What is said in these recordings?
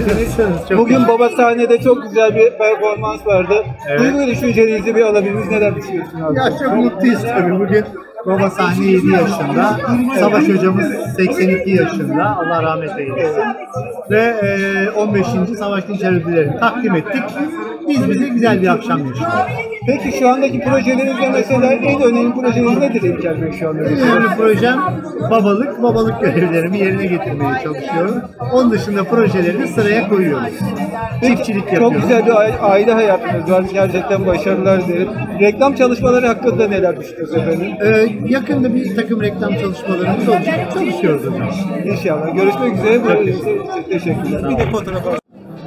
Nasılsınız? Bugün Baba sahnede çok güzel bir performans vardı. Evet. Duygu ve düşüncelerinizi bir alabiliriz. Neler düşünüyorsunuz abi? Ya çok mutluyuz tabii. Bugün Baba sahne 7 yaşında, Savaş hocamız 82 yaşında, Allah rahmet eylesin. Ve 15. Savaş Dinçer ödüllerini takdim ettik. Biz bize güzel bir akşam yaşadık. Peki şu andaki projelerinizde mesela en önemli projeniz nedir İlker Bey şu anda? En önemli projem babalık görevlerimi yerine getirmeye çalışıyorum. Onun dışında projeleri sıraya koyuyoruz. Çiftçilik yapıyoruz. Çok güzel bir aile hayatınız var. Gerçekten başarılar dilerim. Reklam çalışmaları hakkında neler düşünüyorsunuz efendim? Yakında bir takım reklam çalışmalarımız olacak. Çalışıyoruz hocam. İnşallah. Görüşmek üzere. Teşekkürler. Bir de fotoğraf alalım.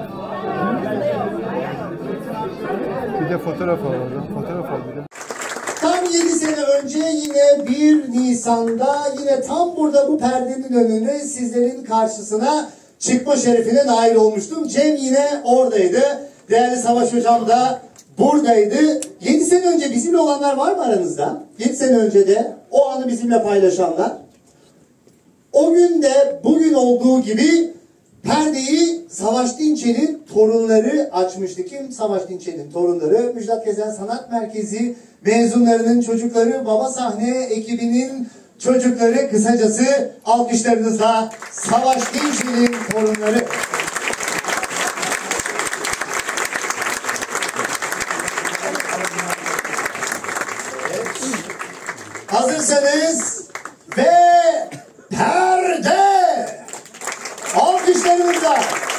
Bir de fotoğraf alalım. Fotoğraf alalım. Tam 7 sene önce yine 1 Nisan'da yine tam burada bu perdenin önünde sizlerin karşısına çıkma şerefine nail olmuştum. Cem yine oradaydı. Değerli Savaş Hocam da buradaydı. 7 sene önce bizimle olanlar var mı aranızda? 7 sene önce de o anı bizimle paylaşanlar. O gün de bugün olduğu gibi perdeyi Savaş Dinçer'in torunları açmıştı. Kim? Savaş Dinçer'in torunları. Müjdat Gezen Sanat Merkezi mezunlarının çocukları, Baba Sahne ekibinin çocukları, kısacası alkışlarınızla Savaş Dinçer'in torunları. Evet. Hazırsanız ve perde alkışlarınızla.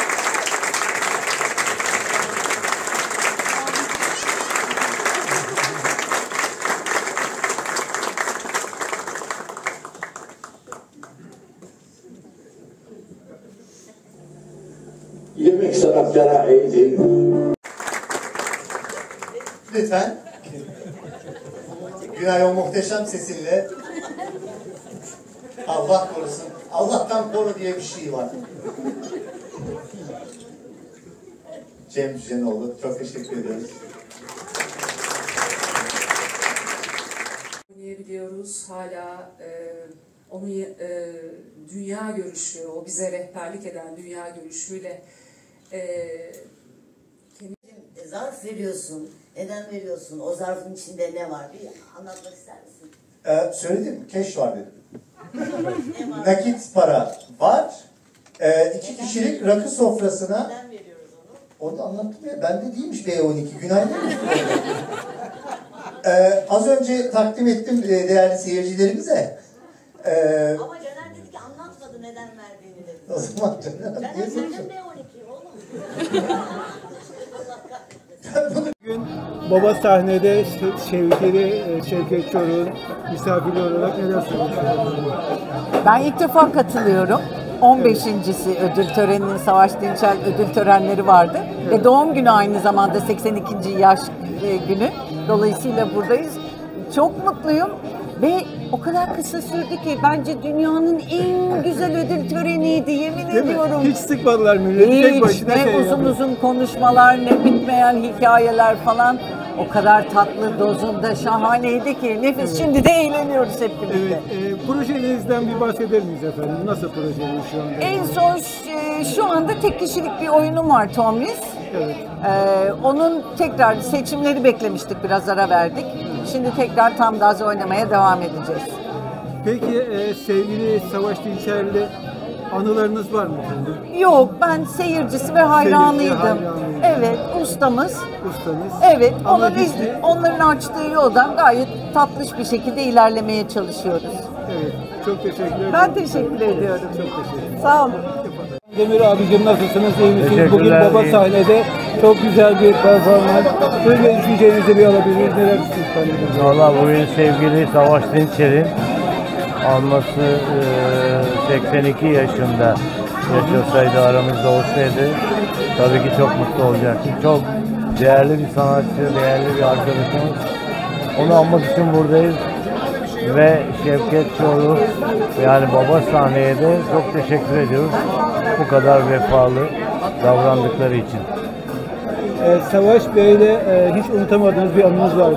Yemek sanatlara eğitim. Lütfen. Günay o muhteşem sesinle. Allah korusun. Allah'tan koru diye bir şey var. Cem Cücenoğlu. Çok teşekkür ediyoruz. Oynayabiliyoruz. Hala onu dünya görüşü, o bize rehberlik eden dünya görüşüyle zarf veriyorsun. Neden veriyorsun? O zarfın içinde ne var? Bir anlatmak ister misin? Söyledim. Keş var dedim. Nakit para var. 2 kişilik rakı sofrasına. Neden veriyoruz onu? Onu da anlattım ya. Bende değilmiş B12. Günaydın. Az önce takdim ettim değerli seyircilerimize. Ama Caner dedi ki anlatmadı neden verdiğini dedi. O zaman Caner Caner senin B12 oğlum. Allah kahretsin. Bugün Baba sahnede Şevket Çoruk'un misafiri olarak neler söylüyorsunuz? Ben ilk defa katılıyorum. 15.si ödül töreninin Savaş Dinçer ödül törenleri vardı. Ve doğum günü aynı zamanda 82. yaş günü. Dolayısıyla buradayız. Çok mutluyum. Ve o kadar kısa sürdü ki bence dünyanın en güzel ödül töreniydi, yemin ediyorum. Hiç sıkmadılar milleti. Tek başına ne uzun uzun konuşmalar, ne bitmeyen hikayeler falan. O kadar tatlı dozunda şahaneydi ki nefis. Evet. Şimdi de eğleniyoruz hep birlikte. Evet, projenizden bir bahseder miyiz efendim? Nasıl projeniz şu anda? En son şu anda tek kişilik bir oyunum var Tomris. Evet. Onun tekrar seçimleri beklemiştik, biraz ara verdik. Şimdi tekrar tam gaz oynamaya devam edeceğiz. Peki sevgili Savaş Dinçer'le anılarınız var mı efendim? Yok, ben seyircisi ve hayranıydım. Evet, ustamız. Evet, onların açtığı yoldan gayet tatlış bir şekilde ilerlemeye çalışıyoruz. Evet, çok teşekkür ederim. Ben teşekkür ediyorum. Çok teşekkür ederim. Sağ olun. Demir abicim nasılsınız? İyi misiniz? Bugün Baba sahnede çok güzel bir performans. Böyle düşüncelerinizi bir alabiliriz. Neler düşünüyorsunuz? Valla bugün sevgili Savaş Dinçer'in alması 82 yaşında yaşasaydı, aramızda olsaydı tabii ki çok mutlu olacaktı. Çok değerli bir sanatçı, değerli bir arkadaşımız. Onu anmak için buradayız. Ve Şevket Çoruk, yani Baba sahneye de çok teşekkür ediyoruz. Bu kadar vefalı davrandıkları için. Savaş Bey'le hiç unutamadığınız bir anınız var mı?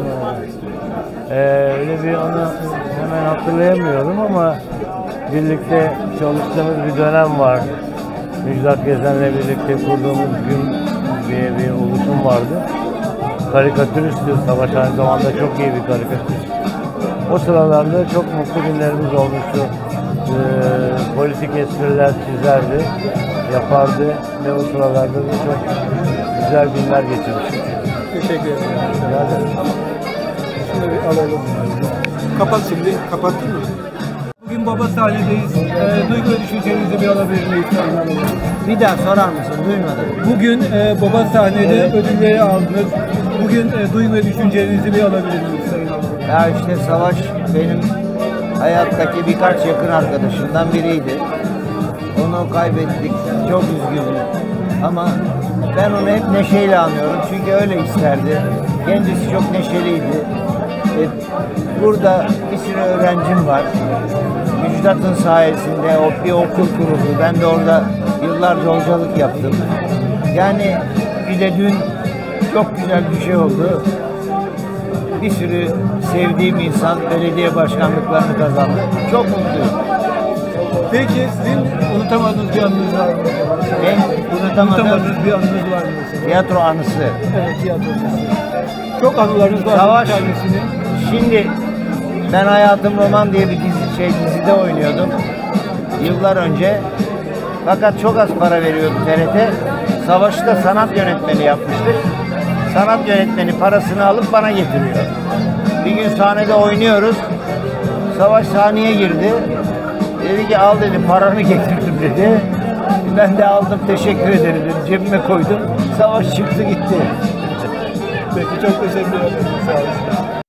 Öyle bir anı hemen hatırlayamıyorum ama birlikte çalıştığımız bir dönem var. Müjdat Gezen'le birlikte kurduğumuz Gün diye bir oluşum vardı. Karikatüristti Savaş, aynı zamanda çok iyi bir karikatürist. O sıralarda çok mutlu günlerimiz olmuştu. Politik espriler çizerdi, yapardı ve o sıralarda da çok güzel günler geçirmiştik. Teşekkür ederim. Şunu bir alalım. Kapat şimdi. Kapattın mı? Bugün baba sahnedeyiz. Duygu ve düşüncelerinizi bir alabilir miyiz? Bir daha sorar mısın? Duymadım. Bugün baba sahnede ödülleri aldınız. Bugün duygu ve düşüncelerinizi bir alabilir miyiz Sayın Hanım? Ya işte Savaş benim hayattaki birkaç yakın arkadaşımdan biriydi. Onu kaybettik. Çok üzgünüm. Ama ben onu hep neşeyle anıyorum. Çünkü öyle isterdi. Kendisi çok neşeliydi. Burada bir sürü öğrencim var. Müjdat'ın sayesinde bir okul kuruldu. Ben de orada yıllarca hocalık yaptım. Yani bir de dün çok güzel bir şey oldu. Bir sürü sevdiğim insan belediye başkanlıklarını kazandı. Çok mutluyum. Peki sizin unutamadığınız bir anınız var mı? Ben unutamadığım bir anınız var mı mesela? tiyatro anısı. Evet, tiyatro anısı. Çok anılarınız var. Savaş. Bir tanesini. Şimdi ben Hayatım Roman diye bir dizide oynuyordum. Yıllar önce. Fakat çok az para veriyordu TRT. Savaş'ta sanat yönetmeni yapmıştık. Sanat yönetmeni parasını alıp bana getiriyor. Bir gün sahnede oynuyoruz. Savaş sahneye girdi. Dedi ki al dedi, paranı getirdim dedi. Ben de aldım, teşekkür ederim dedim. Cebime koydum. Savaş çıktı gitti. Peki çok teşekkür ederim. Sağ olun.